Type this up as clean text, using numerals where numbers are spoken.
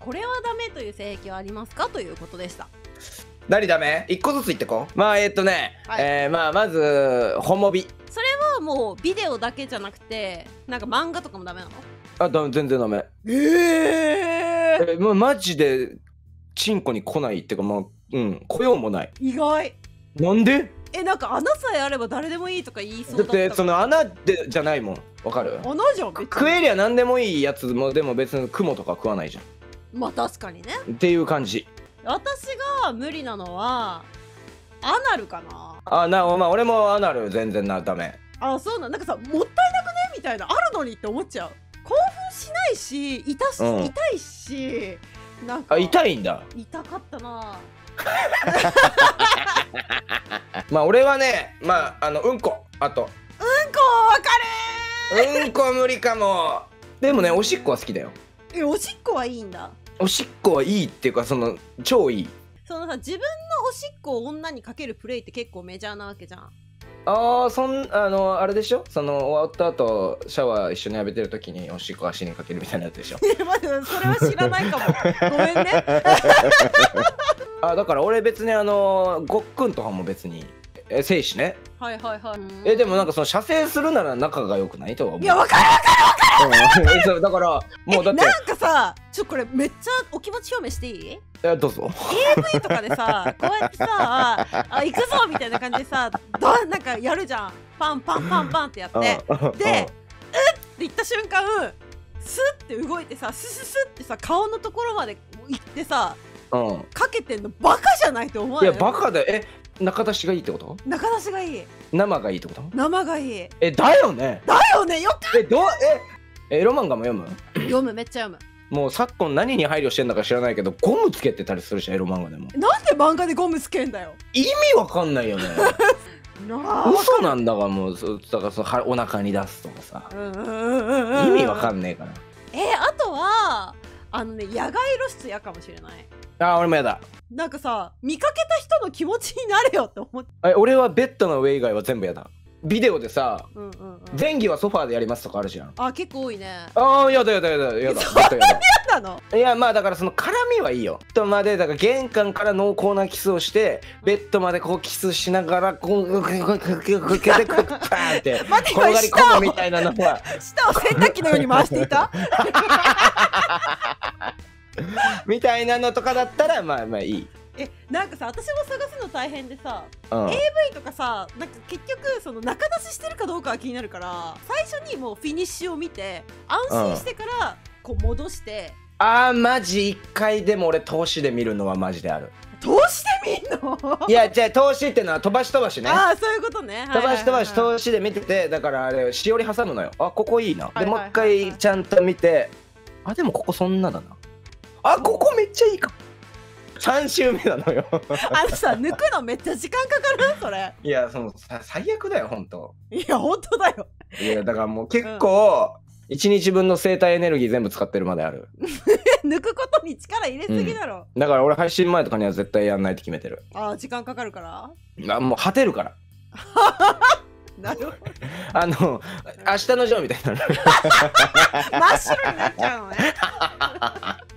これはダメという性癖はありますかということでした。 何ダメ？一個ずつ言ってこう。まあまあまずホモビ。 それはもうビデオだけじゃなくてなんか漫画とかもダメなの？ 全然ダメ。もうマジでチンコに来ないっていうか、まあ来ようもない。 意外。 なんで？ なんか穴さえあれば誰でもいいとか言いそうだった。 だってその穴でじゃないもん。わかる？ 穴じゃん別に。 食えりゃ何でもいいやつもでも別にクモとか食わないじゃん。 まあ確かにね。 っていう感じ。 私が無理なのはアナルかな。 まあ俺もアナル全然ダメ。 そうなんかさ、もったいなくねみたいなあるのにって思っちゃう。興奮しないし痛いし、なんか痛いんだ。 痛かったな。 まあ俺はね、まあうんこ、あとわかうんこ無理かも。でもね、おしっこは好きだよ。 おしっこはいいんだ。 おしっこはいいっていうか、その超いい。 そのさ、自分のおしっこを女にかけるプレイって結構メジャーなわけじゃん。 あれでしょ、その終わった後シャワー一緒に浴びてる時におしっこ足にかけるみたいなやつでしょ。 待って、それは知らないかも。ごめんね。 だから俺別にごっくんとかも別に精子ね。 はいはいはい。 でもなんかその射精するなら仲が良くないとは思う。 いや、わかる。 そうだからもうだってなんかさ、これめっちゃお気持ち表明していい？ どうぞ。 AV とかでさ、こうやってさ行くぞみたいな感じでさ、なんかやるじゃん。パンパンパンパンってやってで、って言った瞬間スッて動いてさ、スススってさ顔のところまで行ってさ、かけてんのバカじゃないと思わない？ いやバカだよ。中出しがいいってこと？ 中出しがいい。 生がいいってこと？ 生がいい。 だよね。 よかった。 エロ漫画も読む？ 読む、めっちゃ読む。 もう昨今何に配慮してんだか知らないけどゴムつけてたりするし、エロ漫画でも。 なんで漫画でゴムつけんだよ。 意味わかんないよね。嘘なんだが、もうだからそのお腹に出すとかさ、意味わかんねえから。 あとは野外露出嫌かもしれない。 俺もやだ。 なんかさ、見かけた人の気持ちになれよって思って。 俺はベッドの上以外は全部やだ。ビデオでさ、前戯はソファーでやりますとかあるじゃん。 結構多いね。 やだ。 そんなに嫌なの？ いや、まあだからその絡みはいいよ。ベッドまでだから玄関から濃厚なキスをしてベッドまでこうキスしながらこうパーンって転がり込むみたいなのは。 舌を洗濯機のように回していたみたいなのとかだったらまあいい。 なんかさ、私も探すの大変でさ、AV とかさ、なんか結局その中出ししてるかどうかは気になるから、最初にもうフィニッシュを見て安心してからこう戻して。 マジ一回でも俺通しで見るのはマジである。 通して見んの？ いや、じゃあ通しってのは飛ばしね。 そういうことね。 飛ばし通しで見てて、だからあれしおり挟むのよ。ここいいな。でもう一回ちゃんと見て、でもここそんなだな。ここめっちゃいいかも。3周目なのよ。 さ、抜くのめっちゃ時間かかるそれ。 いや、最悪だよ、ほんと。 いや、ほんとだよ。 いや、だからもう結構、1日分の生体エネルギー全部使ってるまである。 抜くことに力入れすぎだろ。 だから俺配信前とかには絶対やんないって決めてる。 時間かかるから？ もう果てるから。 なるほど。 明日のジョーみたいな。 真っ白になっちゃうのね。